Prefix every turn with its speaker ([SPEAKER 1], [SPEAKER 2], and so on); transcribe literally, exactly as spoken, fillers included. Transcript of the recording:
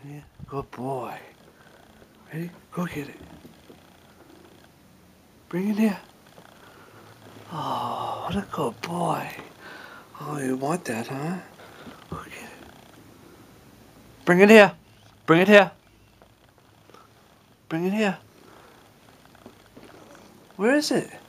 [SPEAKER 1] Yeah, good boy. Ready? Go get it. Bring it here. Oh, what a good boy. Oh, you want that, huh? Go get it. Bring it here. Bring it here. Bring it here. Where is it?